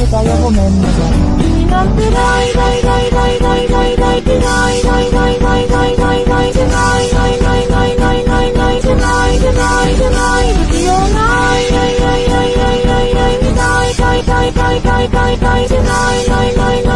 せたよごめんなさい。になってないないないないないないないってないないないないないないないってないないないないないないないってないってないってない不要ないないないないないないないないないないないないないってないないないない